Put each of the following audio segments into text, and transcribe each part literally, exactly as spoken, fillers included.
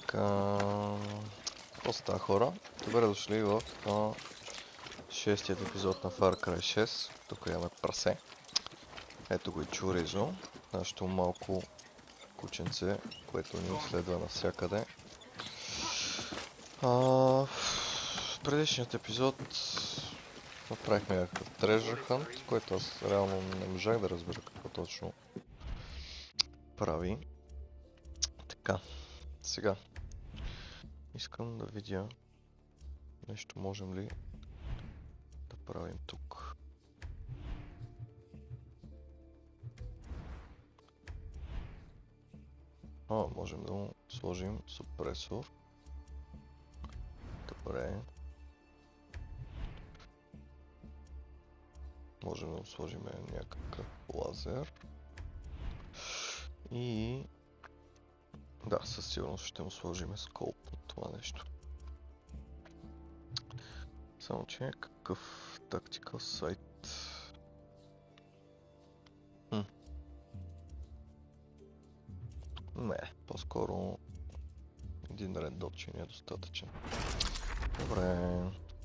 Така... Какво става, хора? Добре дошли в а, шестият епизод на Far Cry шест. Тук имаме прасе. Ето го и Чуризо, нашето малко кученце, което ни следва навсякъде. А, в предишният епизод направихме някакъв Treasure Hunt, което аз реално не можах да разбера какво точно прави. Така, сега искам да видя нещо можем ли да правим тук. А, можем да му сложим супресор. Добре. Можем да му сложим някакъв лазер. И... да, със сигурност ще му сложим скоп на това нещо. Само че какъв тактикал сайт? Хм. Не, по-скоро един ред дочи не е достатъчен. Добре.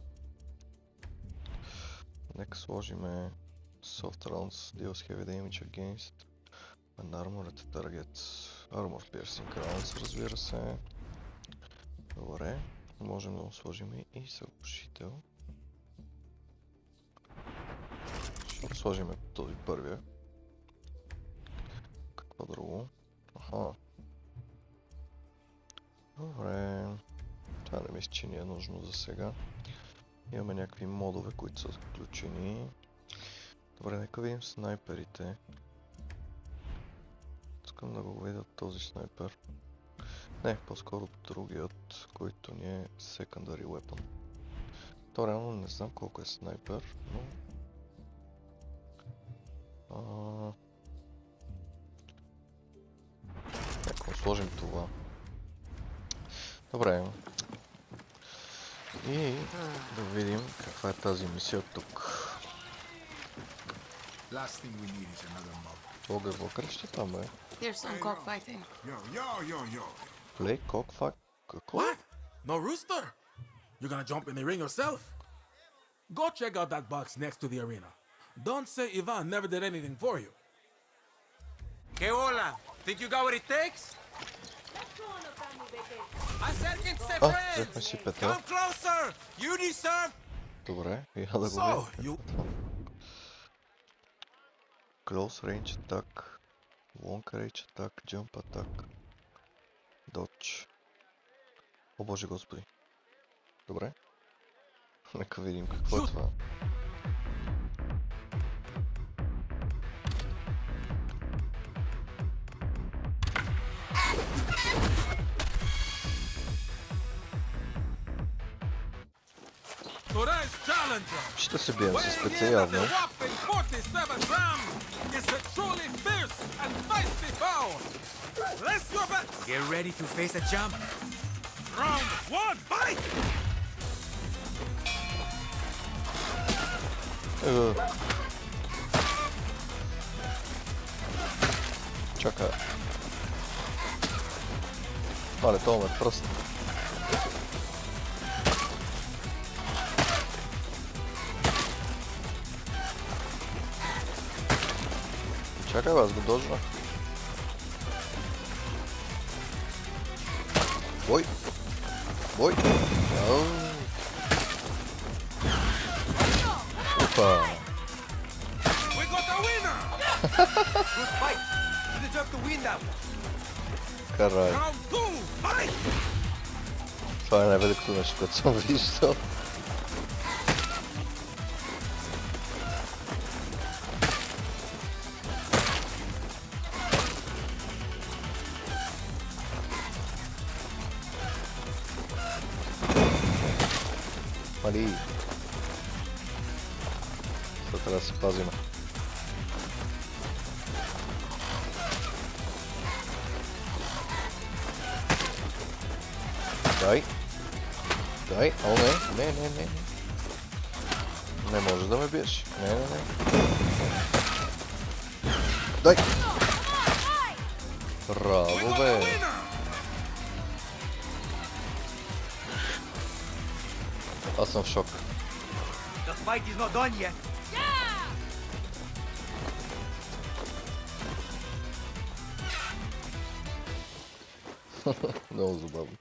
Нека сложиме Soft Rounds deals heavy damage against an armored target. Armor piercing rounds, разбира се. Добре. Можем да му сложим и съглушител. Ще сложим този първия. Какво друго? Аха. Добре. Това не мисля, че ни е нужно за сега. Имаме някакви модове, които са включени. Добре, нека видим снайперите. Искам да го видя този снайпер. Не, по-скоро другият, който ни е secondary weapon. То реално не знам колко е снайпер, но... А... Нека сложим това. Добре. И да видим каква е тази мисия тук. Бога, Бога, ще там бе. Play cockfight? Какво? What? No rooster? You're gonna jump in the ring yourself? Go check out that box next to the arena. Don't say Ivan never did anything for you. ¿Qué hola? Think you got what it takes? Acérquense, А, friends! взехме си Петър. Come closer! You deserve... Добре, я да го So, видя. you... Close range attack, long range attack, jump attack, dodge. О боже господи. Добре. Нека видим какво е това. Ще се бием с спеца явно. Get ready to face a jump. Round one, fight! Е, чакай. Мале, това ме пръст. Чакай, аз го дожна. Бой! Бой! Ау! Опа! We got the winner! Good fight! You deserve to win that one. Карай. Round two, fight! Това е най-великото нещо, което съм виждал. Мали. Сега трябва да се пазим. Дай. Дай. О, не. Не, не, не. Не може да ме биеш. Не, не, не. Дай! Браво, бе! Аз съм в шок. The fight is not done yet. Много забавно.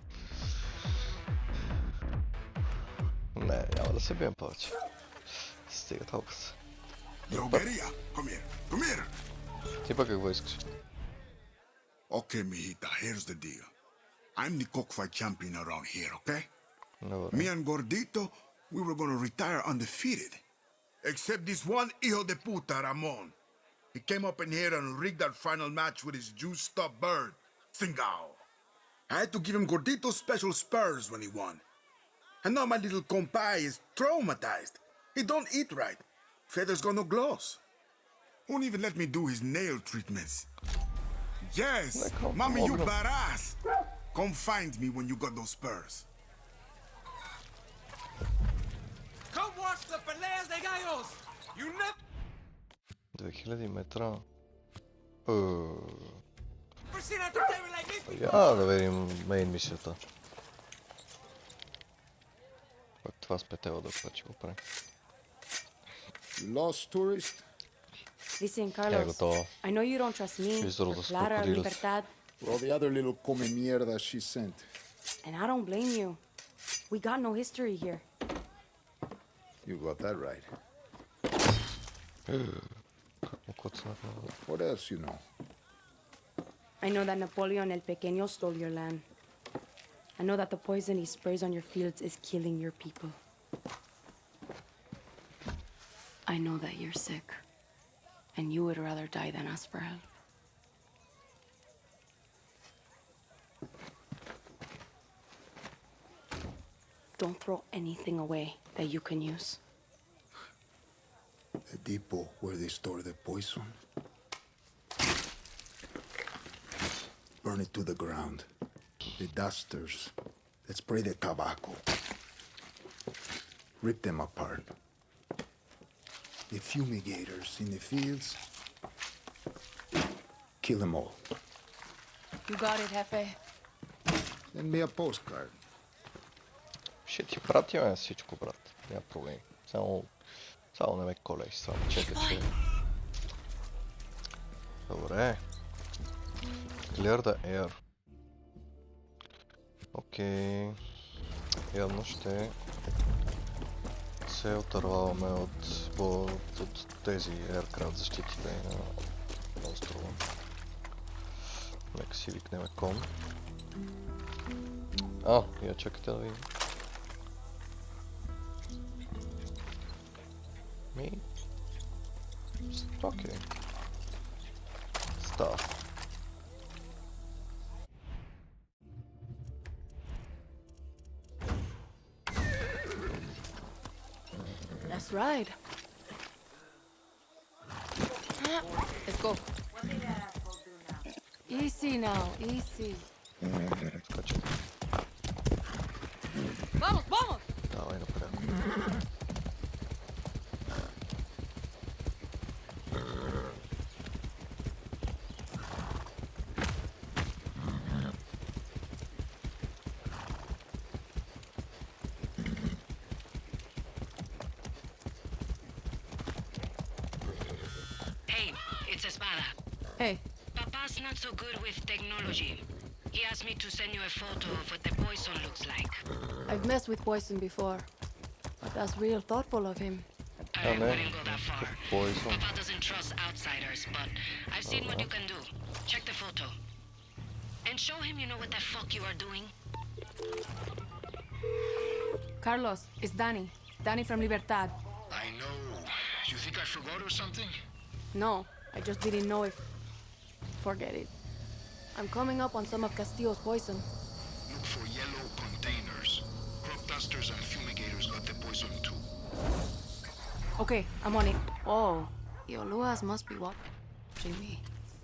Не, няма да се бием повече. Стига толкова се. Yo, Beria, come here. Come here. Ти пък какво искаш? Okay, mijita, here's the deal. I'm the cockfight champion around here, okay? Добре. Me and Gordito, we were gonna retire undefeated. Except this one hijo de puta, Ramon. He came up in here and rigged our final match with his juiced-up bird, Singao. I had to give him Gordito's special spurs when he won. And now my little compai is traumatized. He don't eat right. Feathers got no gloss. Won't even let me do his nail treatments. Yes, Like, mommy, you oh, badass. Come find me when you got those spurs. Come watch the peleas de gallos. You never две хиляди метра. Е, seen a entertainment like this before. Я да видим мейн мисията. Пък това с петела да ще го правим. Lost tourist? Listen, Я Carlos, готова. I know you don't trust me, Виждал or да Clara, or крокодилът. Libertad, Well, the other little come mierda she sent. and I don't blame you. We got no history here. You got that right. Как му коцнах много. What else you know? I know that Napoleon El Pequeño stole your land. I know that the poison he sprays on your fields is killing your people. I know that you're sick, and you would rather die than ask for help. Don't throw anything away that you can use. The depot where they store the poison. Burn it to the ground. The dusters that spray the tobacco. Rip them apart. The fumigators in the fields. Kill them all. You got it, Jefe. Send me a postcard. Ще ти пратим всичко, брат. Няма проблем. Само, само не ме колеш, само чекай, че... Добре. Clear the air. Окей. Явно ще се отърваваме от, от, от тези aircraft защитите на, на острова. Нека си викнем ком. А, я чакайте да видим. Ми... Окей. Став. That's right. Let's go. Easy now, easy. Скачай. Vamos, vamos! Давай напред. Hey, it's Espada. Hey, Papa's not so good with technology. He asked me to send you a photo of what the poison looks like. I've messed with poison before, but that's real thoughtful of him. I Oh, man. wouldn't go that far. Poison. Papa doesn't trust outsiders, but I've seen what you can do. Check the photo. And show him you know what the fuck you are doing. Carlos, it's Danny. Danny from Libertad. I know. You think I forgot or something? No, I just didn't know if... Forget it. I'm coming up on some of Castillo's poison. Look for yellow containers. Crop dusters and fumigators got the poison too. Okay, I'm on it. Oh, Ioluas must be watching me.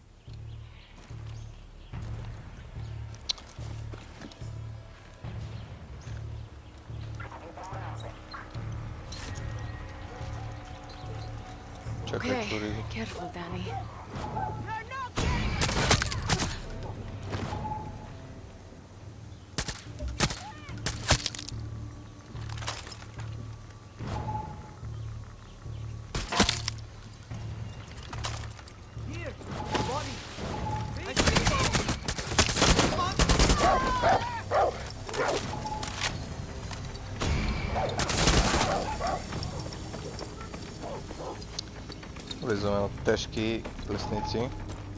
Чакай, Okay, тури. careful, Danny. Излизаме на тежки лесници.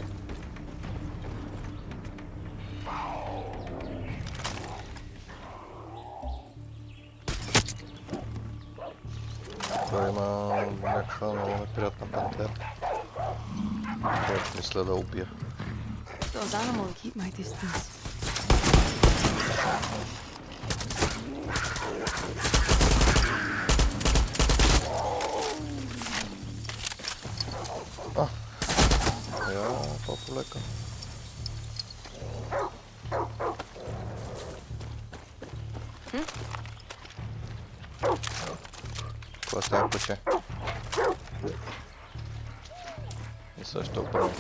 Това има някаква много неприятна пантера, която мисля да убия. Those animals keep my distance. А, я по-полека. Това става пъче. И също оправя.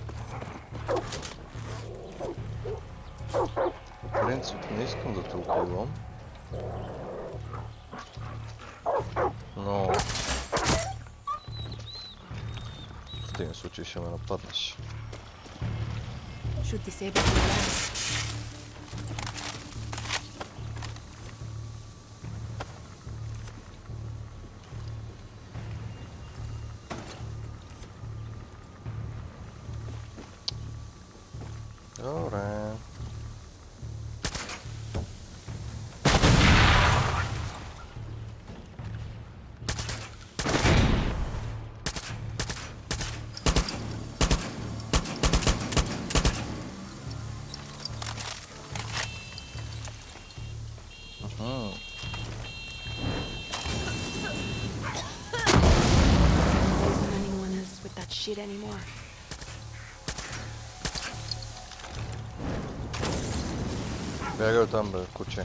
В принцип не искам да те убивам. Но в един случай ще ме нападнеш. Should disable the lamp. Добре. Isn't anyone else with that shit anymore? Бягай оттам, бе, куче.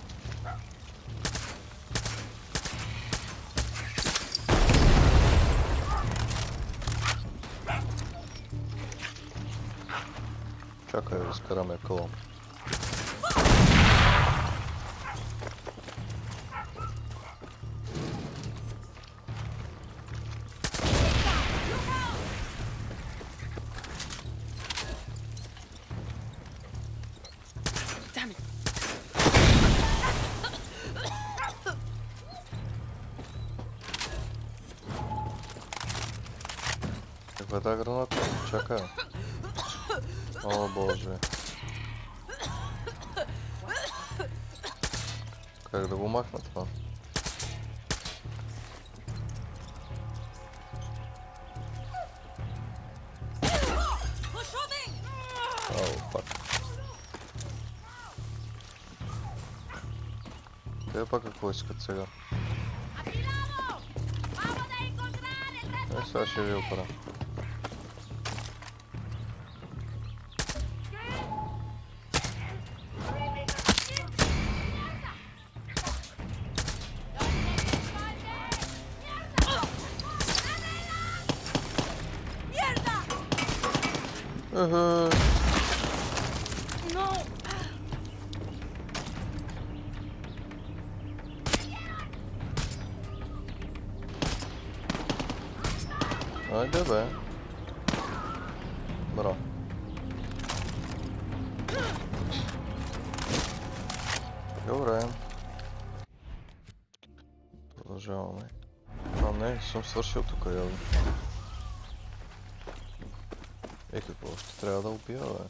Чакай да изкараме колон. Damn it. Каква е тази граната? Чакай. О, боже. Как да го махна това? Ау, пак. Те пак какво искат сега? Е, сега ще ви опра. Ага. No. Айде бе. Браво. Добре. Продължаваме. А не, съм свършил тук явно. Е, какво ще трябва да убия, бе?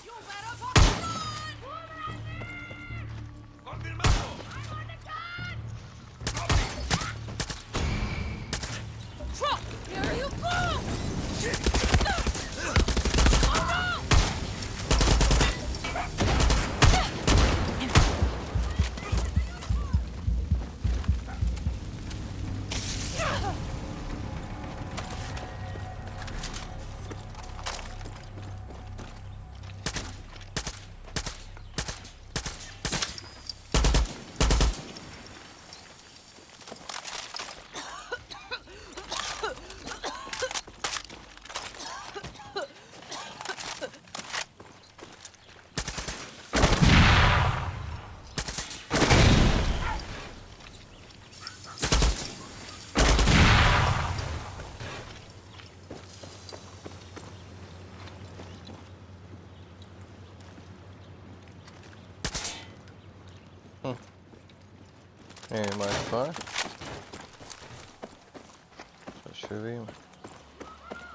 Е, май това е. Ще видим.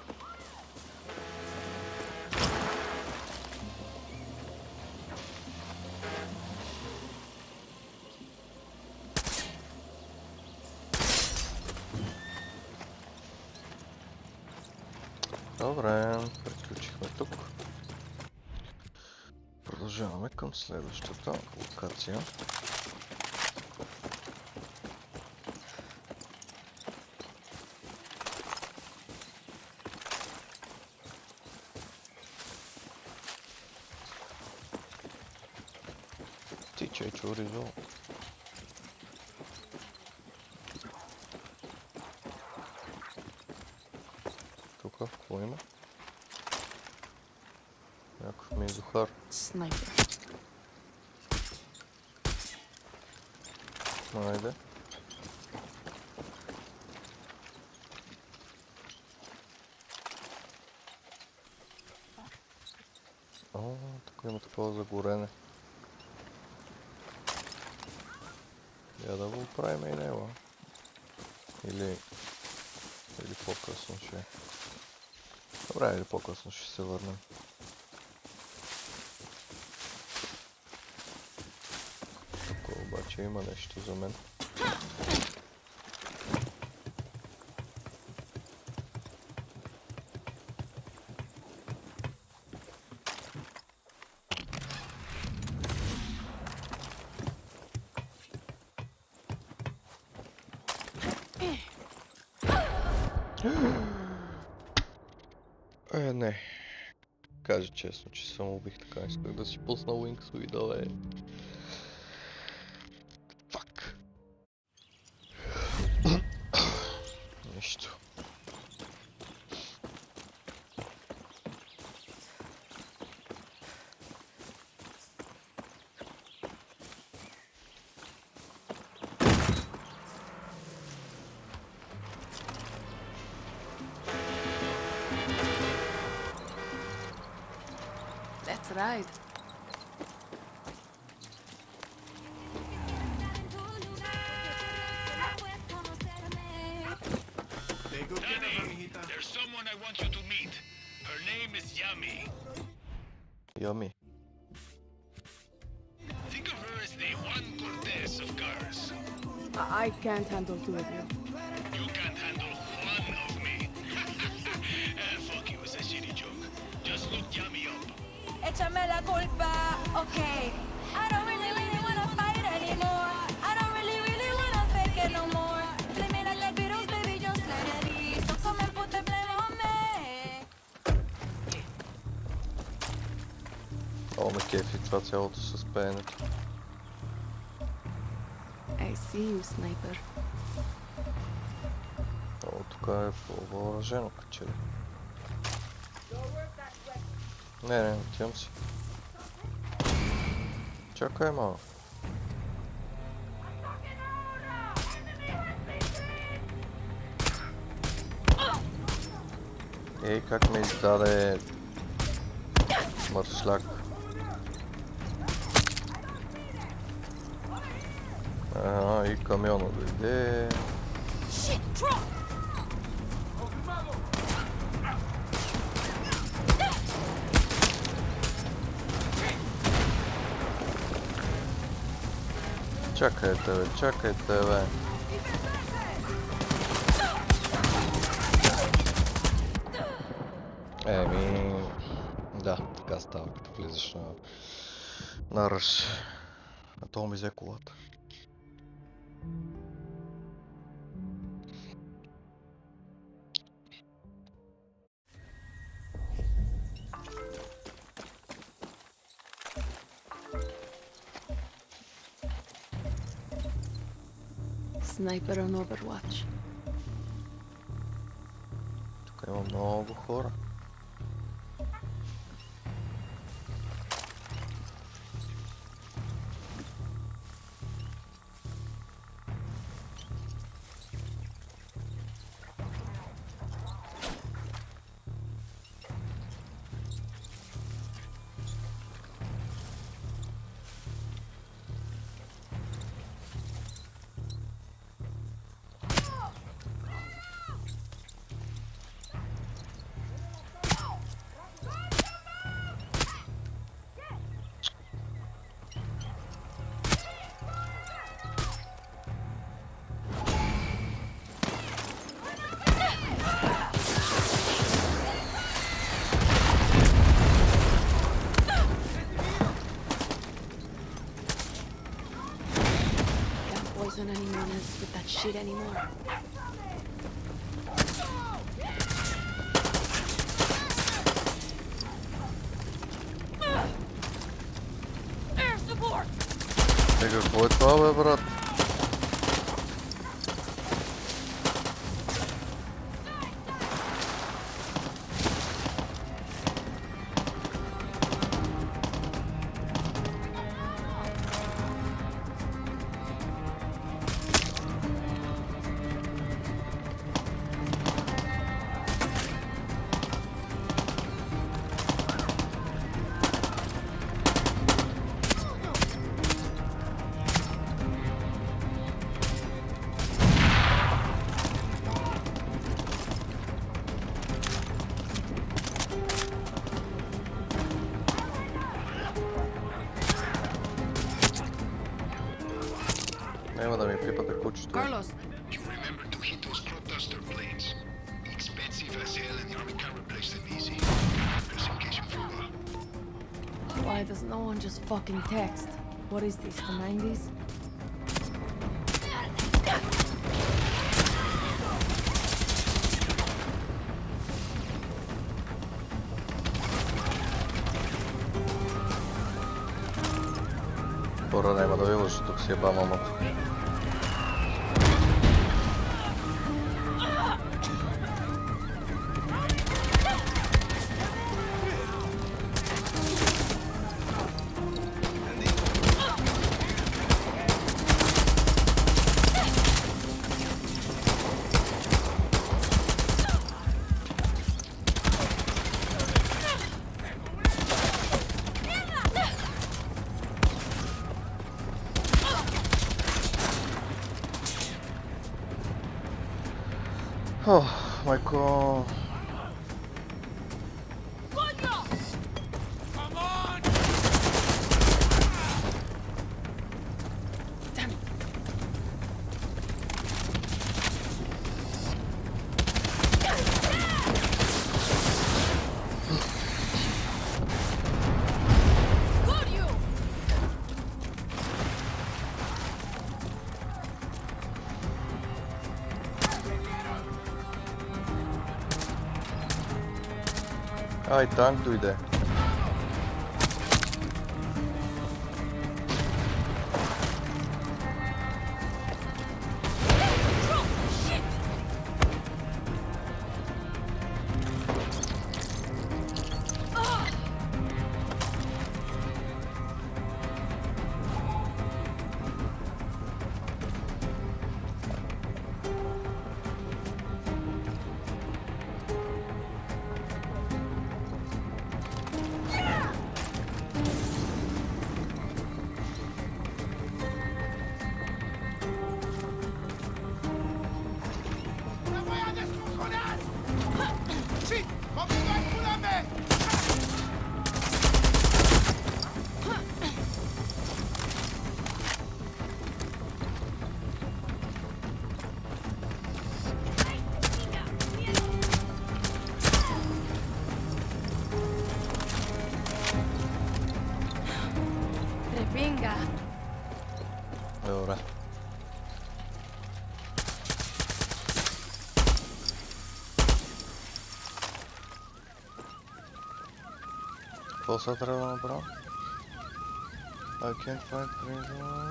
Добре, приключихме тук. Продължаваме към следващата локация. Тичай, чоризо. Тук какво има? Някакъв мизухар. Снайпер. Айде. О, тук има такова за горене. Я да го оправим и него. Или... Или по-късно ще... Добре, или по-късно ще се върнем. Тук обаче има нещо за мен. Е, не. Кажа честно, че само убих така. Исках да си пусна Wings и да е. Фак. Нищо. Let's ride. Danny, there's someone I want you to meet. Her name is Yami. Yummy. Think of her as the Juan Cortez of cars. I, I can't handle two of you. You can't handle one of me. Ah, fuck you, it's a shitty joke. Just look Yami up. Échame la culpa, okay. I don't really, really wanna fight anymore. I don't really, really wanna fake it no more. Play me like the Beatles, baby, just let it be. So come and put the blame on me. О, ме кефи това цялото с пеенето. I see you, sniper. О, тук е по-въоръжено, каче ли. Не, не, отивам си. Чакай малко. Ей, как ме издаде мършляк. Ага, и камиона дойде. Shit, drop! Чакайте, бе, чакайте, бе. Еми... Да, така става, като влизаш на... на ръж. А то ми взе колата. Sniper on Overwatch. Тук има много хора. son animales with that shit anymore. Air support! И какво е това, бе, брат? Няма да ми пипате кучето. Carlos, You remember to hit those crop duster planes. Expensive as hell and the army can't replace them easy. Just in case you forgot. why does no one just fucking text? What is this, the nineties? Хора, няма да ви лъжа, тук си е ба мамата. О, майко... Ай, танк дойде. Repinga. Добре. Какво сега трябва да направя? I can't find prison.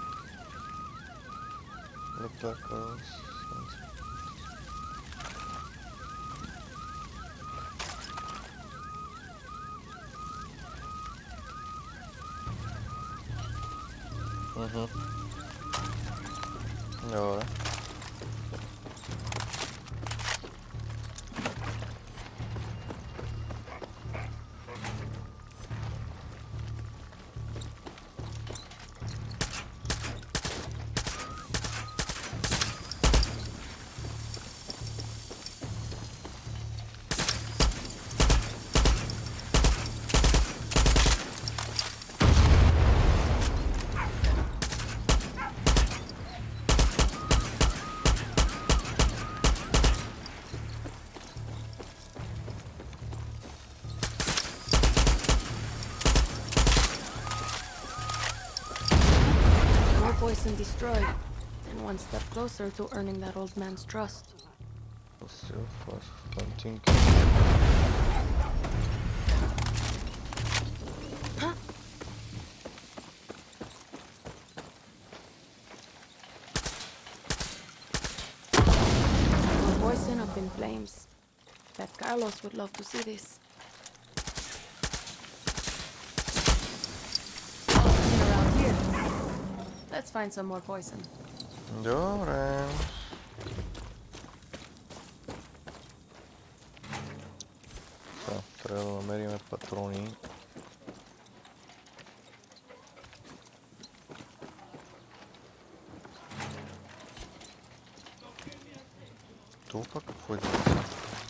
Look back across. Mhm. Добре. More poison destroyed. And one step closer to earning that old man's trust. Still for hunting. We're voicing up in flames. Bet Carlos would love to see this. Nothing around here. Let's find some more poison. Добре. Така, трябва да намерим патрони. Това какво е това?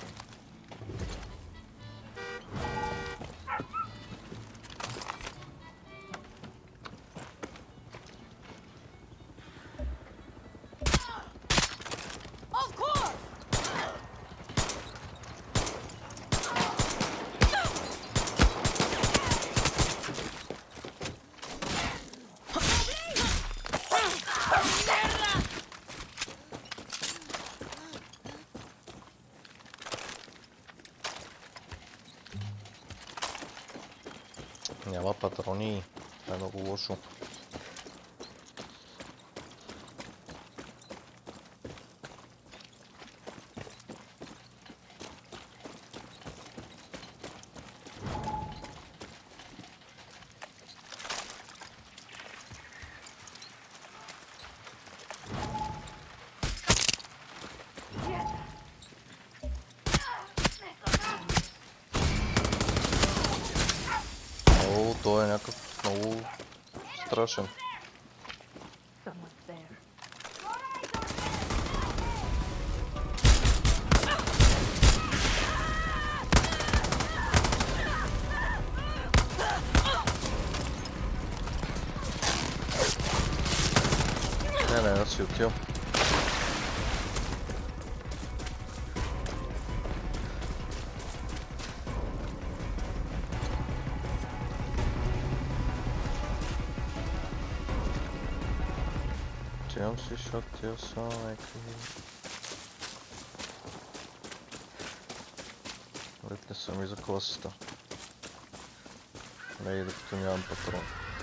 Няма патрони. Това е много лошо. О, той е някакъв много страшен. Не, не, аз си отил. Отивам си, защото тия са някакви... Вред не са ми за класата. Не и докато нямам патрон.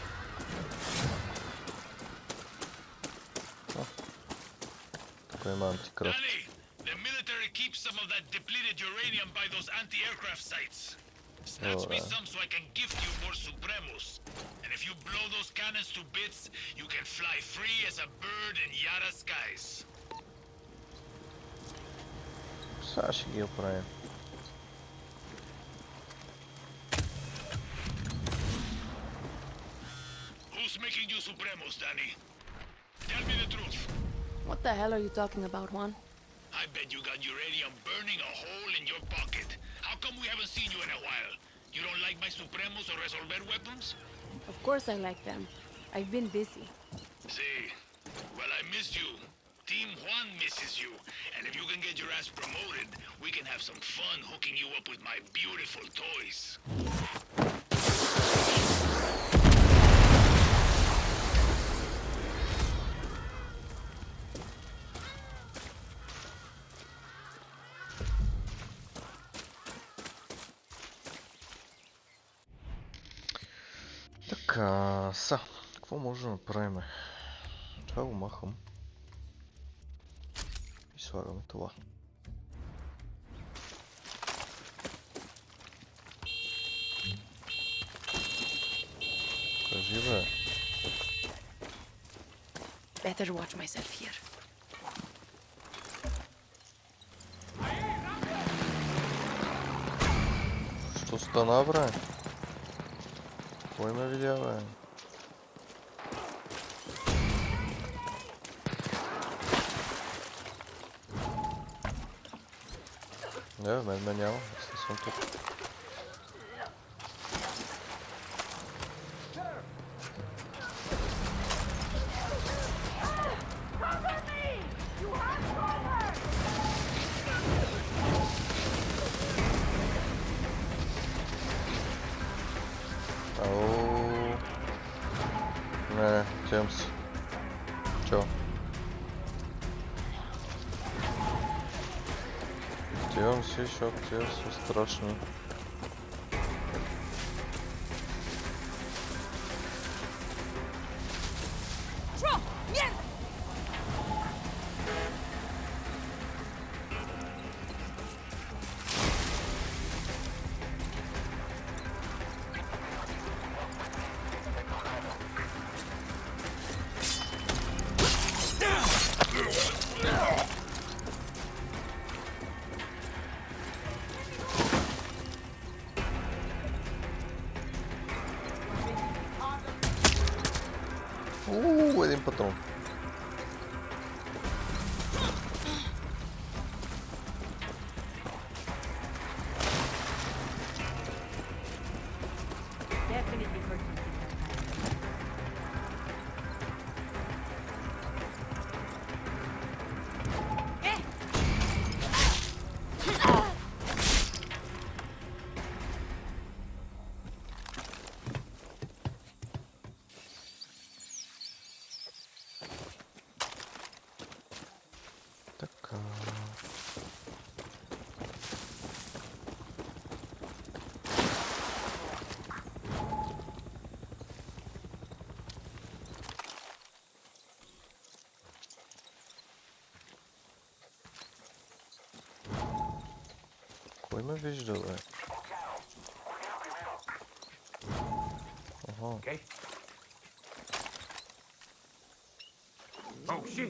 Тук има антикрафт. The military keeps some of that depleted uranium by those anti-aircraft sites. Snatch me some so I can gift you more Supremos. And if you blow those cannons to bits, you can fly free as a bird in Yara skies. Сега ще ги оправим. Who's making you Supremos, Danny? Tell me the truth. What the hell are you talking about, Juan? I bet you got uranium burning a hole in your pocket. How come we haven't seen you in a while? You don't like my Supremos or Resolver weapons? Of course I like them. I've been busy. See, well, I miss you. Team Juan misses you. And if you can get your ass promoted, we can have some fun hooking you up with my beautiful toys. Така, са, какво може да направим? Това го махам. И слагаме това. Кажи бе. Better watch myself here. Що стана, бре? Кой ме видя, бе? Не, мен ме няма. Аз не съм тук. Ау. Не, отивам си. Чао. Отивам си, защото тия са страшни. Ууу, един патрон. Така. Кой ме вижда, бе? Ага. Okay. Oh shit!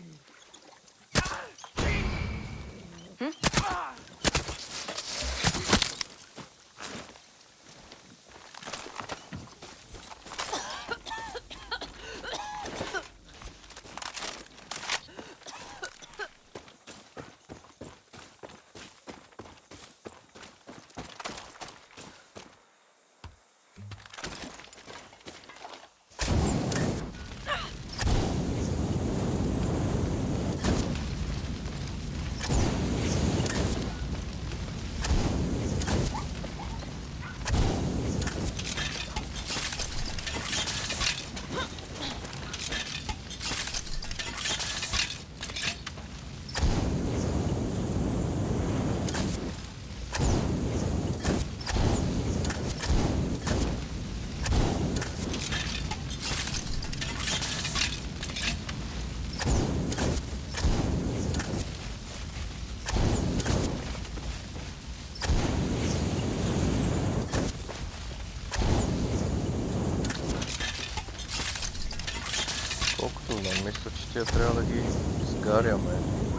Колкото не мисля, че тия трябва да ги сгаряме.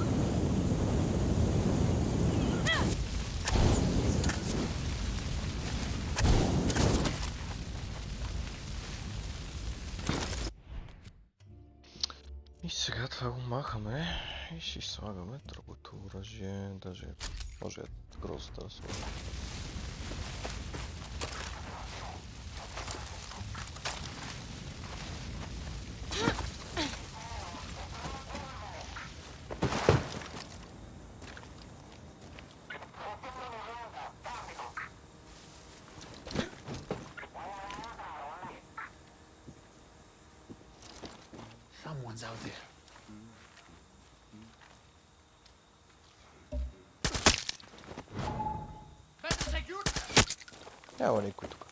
И сега това го махаме и ще слагаме другото оръжие, даже може грозата да слагаме. Someone's out there. Няма никой тук.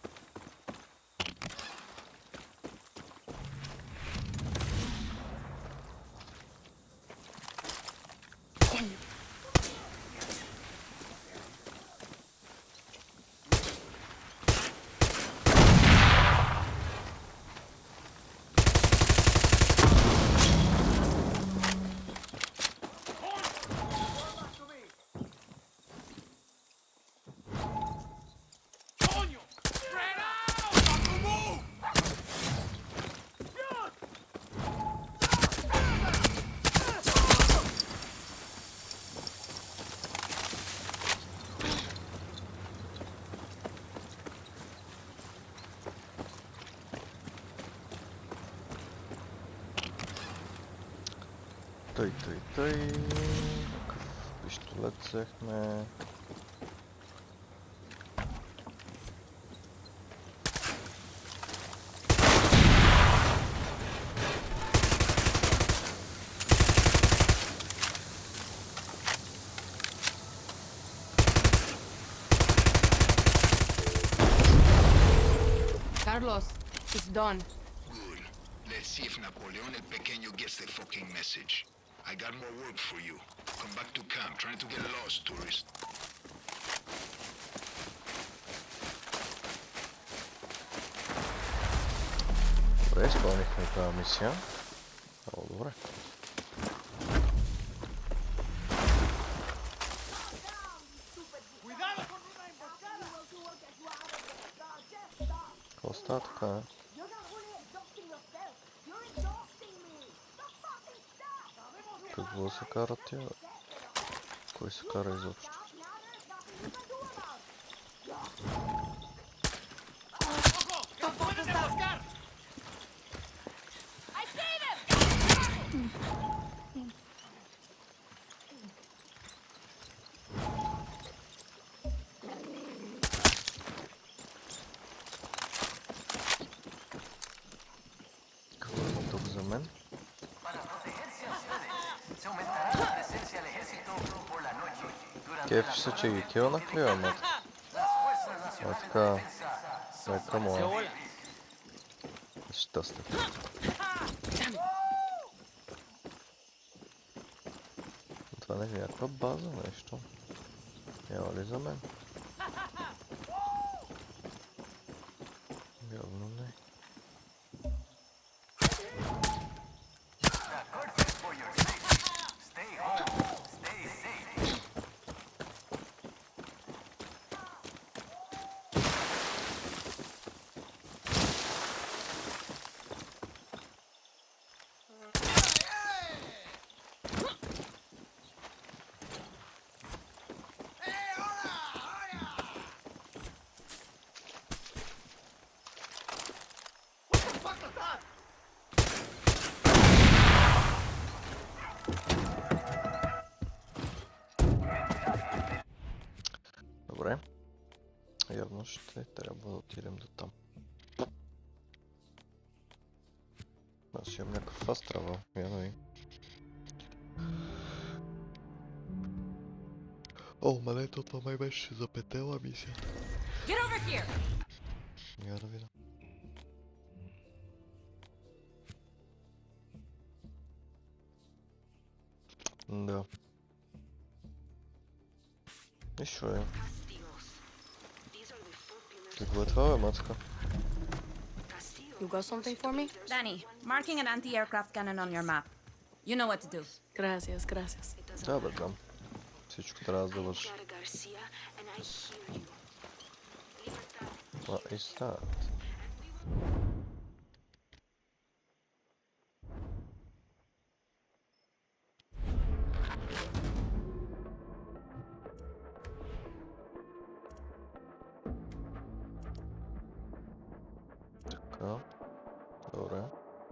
Тъй, тъй, тъй. Какъв пистолет взехме. done. Good. Let's see if Napoleon el Pequeño gets the fucking message. I got more work for you. Come back to camp. Trying to get lost, tourist. Добре, изпълнихме тази мисия. Много добре. Какво става така, е? Какво се карат тя? Кой се кара изобщо? Какво има тук за мен? Кефи се, че ги килнах ли, ама? А така... Нека моя... Щастие. Това не е някаква база, нещо. Няма ли за мен? Явно не. Добре. Явно ще трябва да отидем до там. Аз имам някакъв фаст трава, я да видим. О, малето, това май беше за петела мисия. Я да видя. Да. Нищо е. Какво е това, бе, мацка? You got something for me? Danny, marking an anti-aircraft cannon on your map. You know what to do. Gracias, gracias. Да, бе, знам. Всичко трябва да върши. What is that? Така. Добре.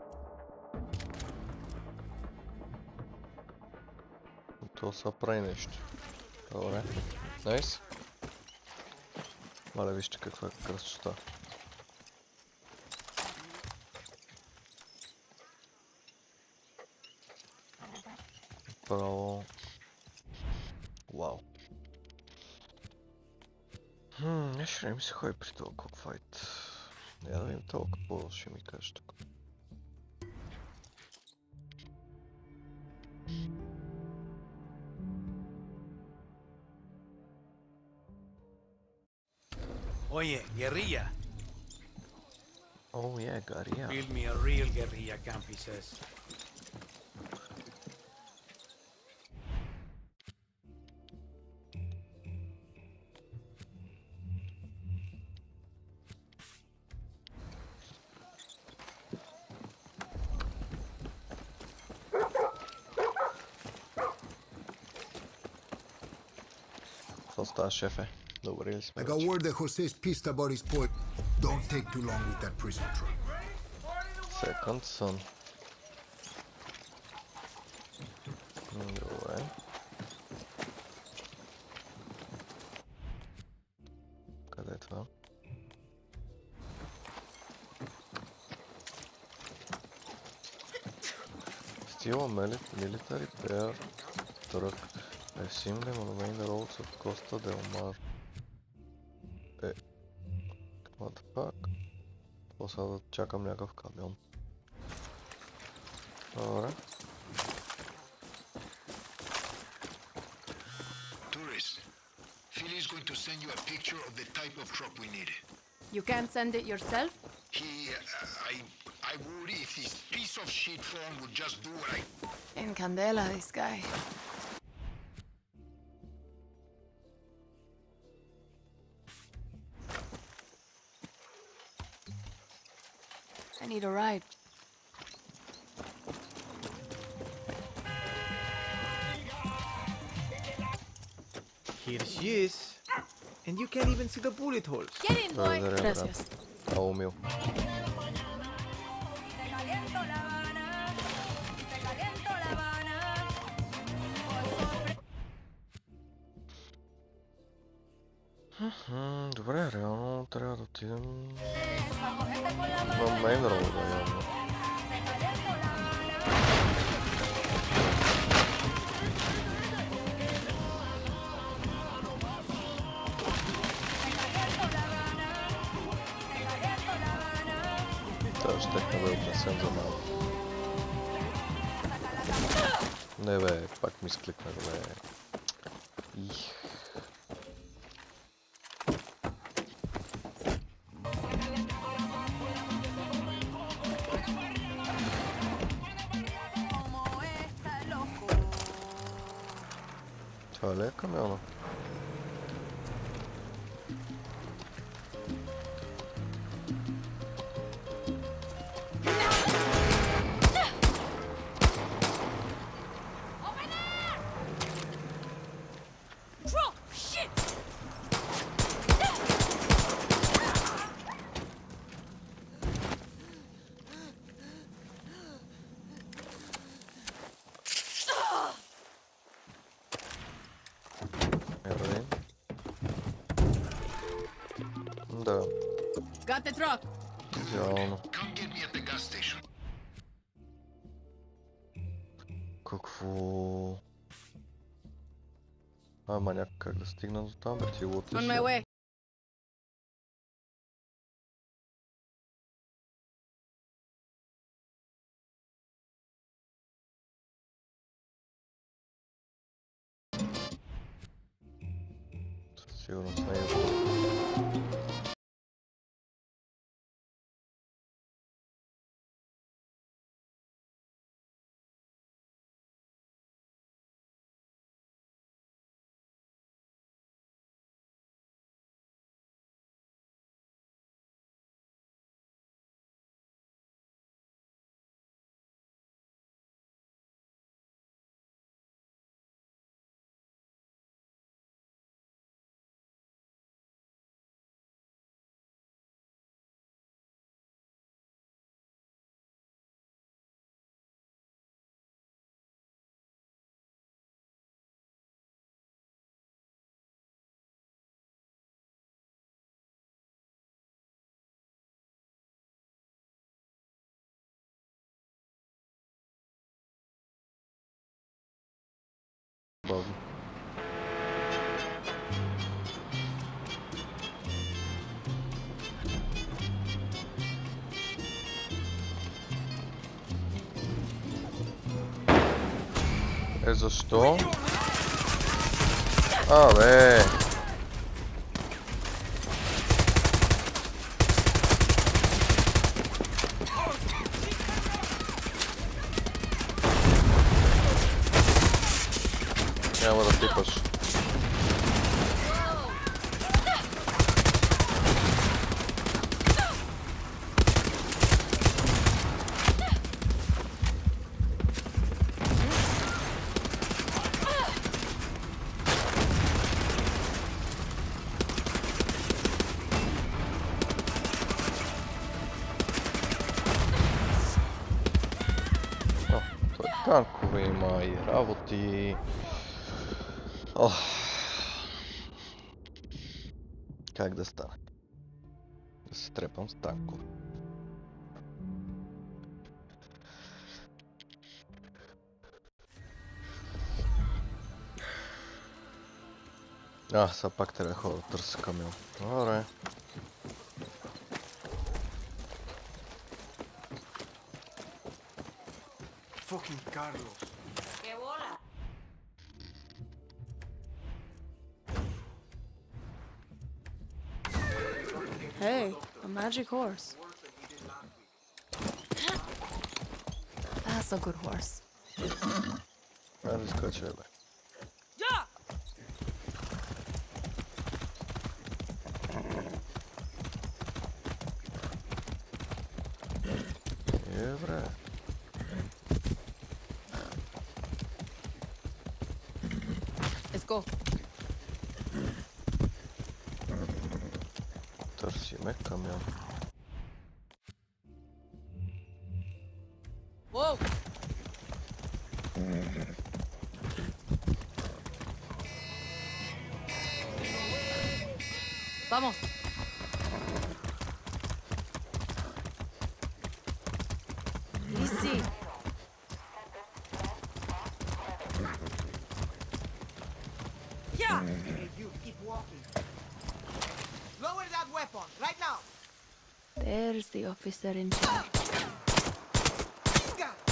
То са прави нещо. Добре. Найс. Мале, вижте каква е красота. Право. Вау. Хм, не ще ми се ходи при толкова файт. Я да видим толкова, какво ще ми кажеш тук. Oye, guerrilla. Oh yeah, guerrilla. Build me a real guerrilla camp, he says. Какво става, шефе? Добре ли сме? I got word that Jose's pissed about his point. Don't take too long with that prison truck. Second son. Добре. Къде е това? Steal a military pair truck. I've seen them on the main roads of Costa del Mar. Eh. What the fuck? Какво сега да чакам някакъв камион. Добре. Tourist, Philly is going to send you a picture of the type of truck we need. You can't send it yourself? He, uh, I, I would if this piece of shit phone would just do what I... In candela, this guy. I need a ride. Here she is. And you can't even see the bullet holes. Get in, boy! Благодаря, Gracias. брат. Много мил. Мгм, добре, реално трябва да отидем на мейн роуда, явно. Това щехме да отнесем за малко. Не бе, пак ми скликнах, бе. Их. Това ли е камиона? Да. Got the truck. Идеално. Come get me at the gas station. Какво? Ама някак как да стигна до там, бе ти го On my way. Сигурно с нея. Бавно. Е, защо? А, бе! Няма да пипаш. О, той танкове има и работи. Ох. Как да стане? Да се трепам с танкове. А, сега пак трябва да ходя да търся камион. Добре. fucking Carlos. ¡Qué bola! Hey, a magic horse. That's a good horse. Ajde, skače, jebe. ¡Ya! Je, bre. Let's go. Tърсиме камион. Whoa! Vamos. Easy. ¡Ya! You keep walking. Lower that weapon, right now. There's the officer in charge. Venga.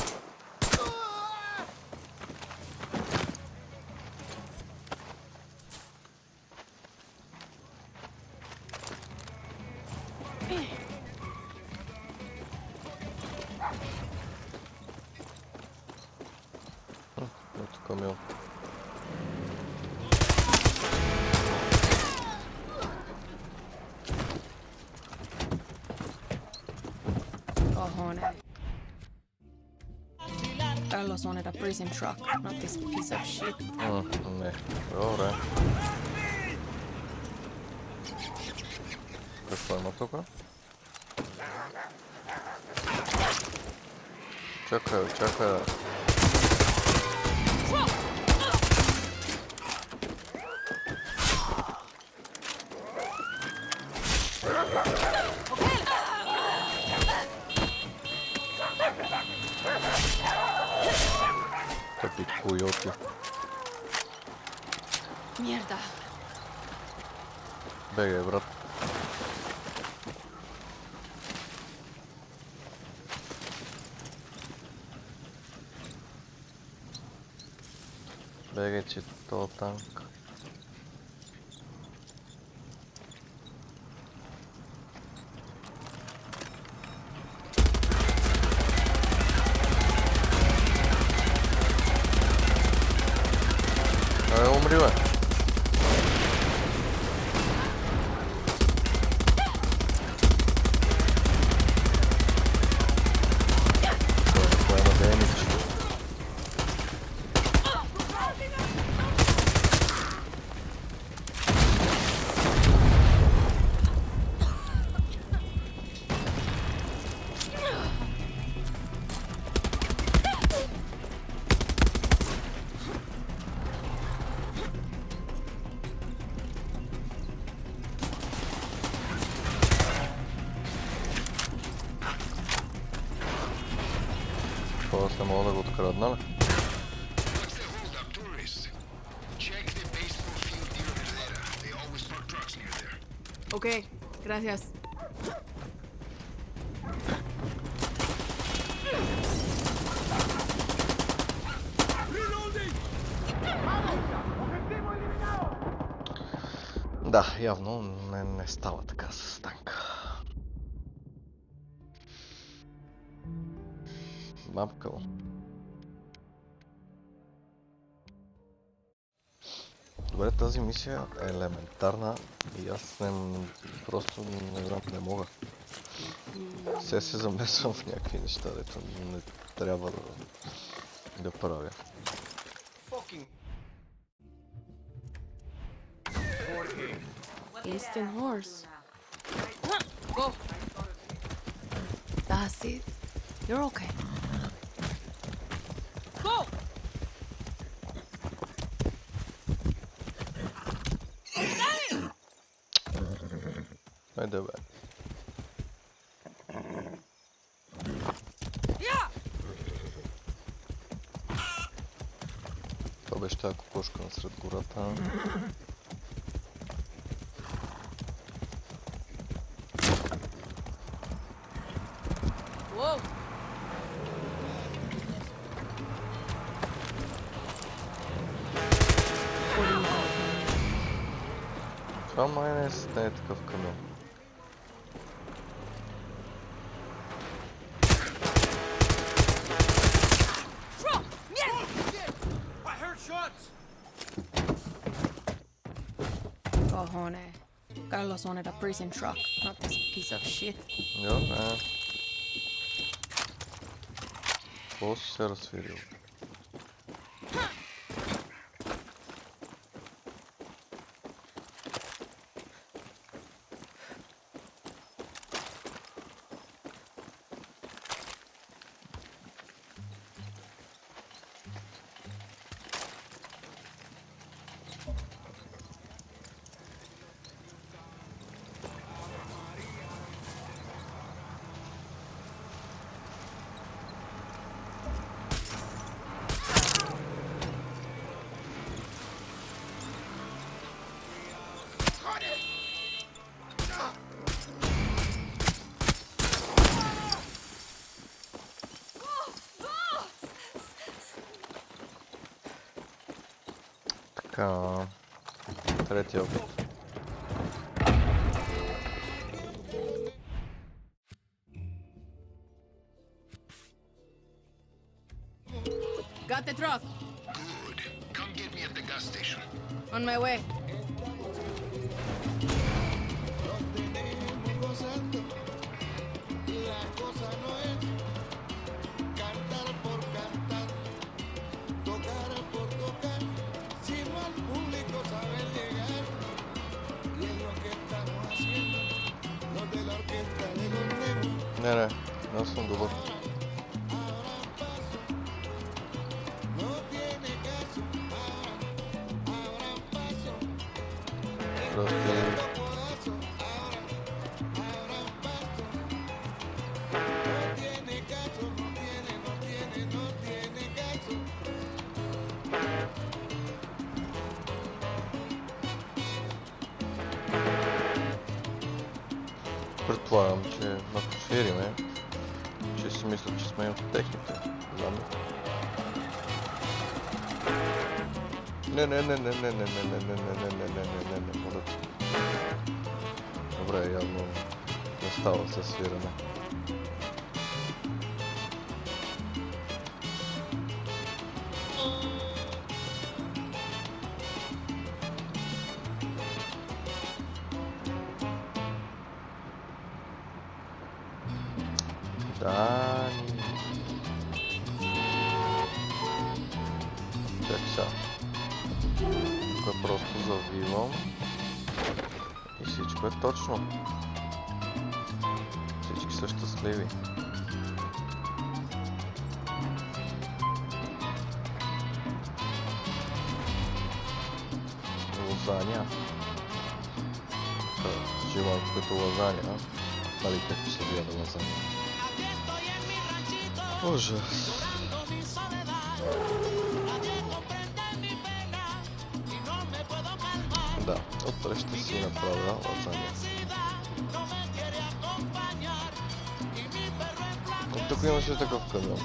Ето камион. Cojones. Carlos wanted a prison truck, not this piece of shit. М, не, добре. Какво има тука? Чакай, чакай. Тъпи койоти. Mierda. Бегай, брат. Бегай, че то танк. Ай, умри, бе. Той не поема демидж. После мога да го открадна ли? What's the hold up, tourists? Check the baseball field near Herrera. They always park trucks near there. Okay, gracias. Да, явно не, не става така с танка. Мапкал. Добре, тази мисия е елементарна и аз не, просто не знам, не мога. Все се замесвам в някакви неща, дето не трябва да, да правя. Instant horse. Go. That's it. You're okay. Go. Хайде, бе. Това беше тази кокошка насред гората. Whoa. Това май не е, не е такъв камион. Cojones. Carlos wanted a prison truck, not this piece of shit. Jo, ne. Какво си се разсвирил? Така, третия опит. Got the truck. Good. Come get me at the gas station. On my way. Не, не, аз съм добър. Здрасти. Предполагам, че ако шириме, че си мислят, че сме от техните. Знам ли? Не, не, не, не, не, не, не, не, не, не, не, не, не, не, не, моля. Добре, явно не става със свиране. Дани. Чак сега. Тук просто завивам. И всичко е точно. Всички са щастливи. Лазаня. Живам като лазаня. Нали както се вие на лазаня. Ужас. Да, утре ще си направя лазаня. И тук имаше такъв камион.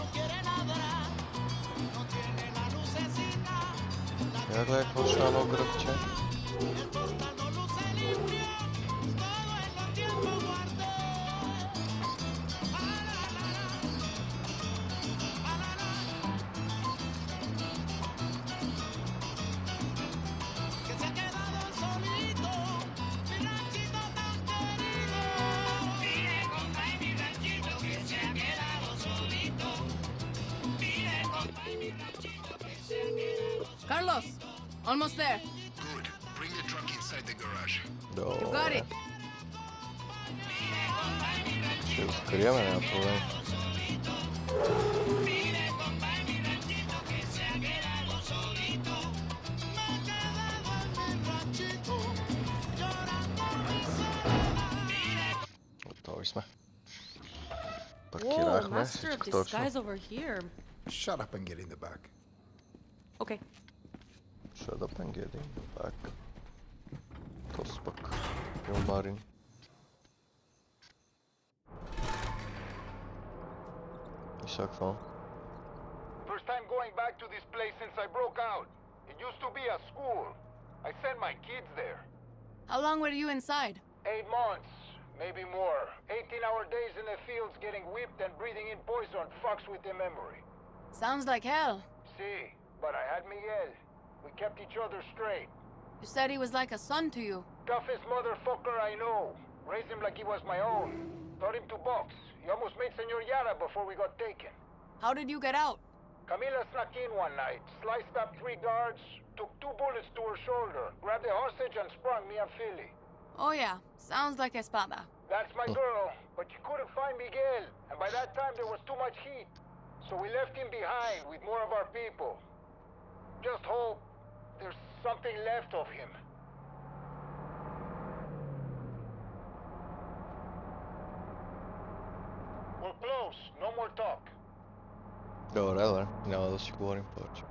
Я гледай какво ще едно гръбче. Carlos, almost there. Good. Bring the truck inside the garage. You got it. Ще ускоряме, няма проблем. Готови сме. Паркирахме всичко точно. Over here. Shut up and get in the back. Okay. Shut up and get in the back. Този пък е Марин. И сега какво? First time going back to this place since I broke out. It used to be a school. I sent my kids there. How long were you inside? Eight months, maybe more. eighteen-hour days in the fields getting whipped and breathing in poison fucks with the memory. Sounds like hell. See, but I had Miguel. We kept each other straight. You said he was like a son to you. Toughest motherfucker I know. Raised him like he was my own. Taught him to box. He almost made Senor Yara before we got taken. How did you get out? Camila snuck in one night, sliced up three guards, took two bullets to her shoulder, grabbed a hostage and sprung me and Philly. Oh yeah, sounds like Espada. That's my girl, but you couldn't find Miguel, and by that time there was too much heat. So we left him behind with more of our people. Just hope there's something left of him. We're close, no more talk. Добре, добре. Няма да си говорим повече.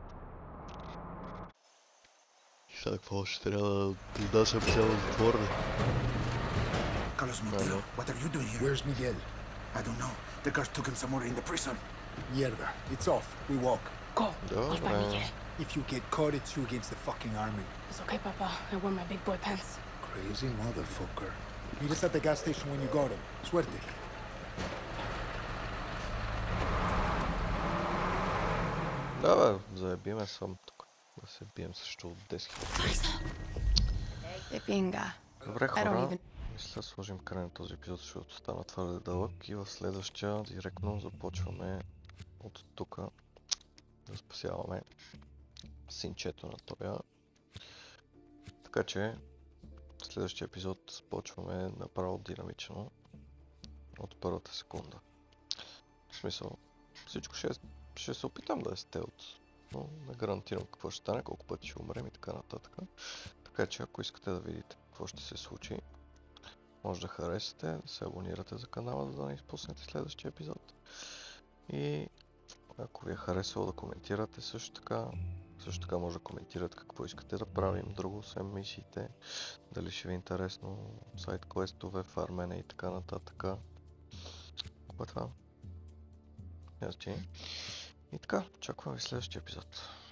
Сега какво ще трябва да издасям цяло затворник? Carlos Montero, what are you doing here? Where's Miguel? I don't know. The guards took him somewhere in the prison. Mierda. It's off. We walk. Go. Добре. I'll find Miguel. If you get caught, it's you against the fucking army. It's okay, Papa. I wore my big boy pants. Crazy motherfucker. Meet us at the gas station when you got him. Suerte. Да, бе, заебиме съм тук. Да се бием също от десет хиляди. De pinga. Добре, I don't хора. even... Мисля да сложим край на този епизод, защото стана твърде дълъг и в следващия директно започваме от тук да спасяваме синчето на тоя. Така че в следващия епизод започваме направо динамично от първата секунда. В смисъл, всичко ще, ще се опитам да е стелт, но не гарантирам какво ще стане, колко пъти ще умрем и така нататък. Така че ако искате да видите какво ще се случи, може да харесате, да се абонирате за канала, за да не изпуснете следващия епизод. И ако ви е харесало, да коментирате също така. Също така може да коментирате какво искате да правим друго, освен мисиите. Дали ще ви е интересно, сайт квестове, фармене и така нататък. Какво е това? Ясно. И така, очаквам ви следващия епизод.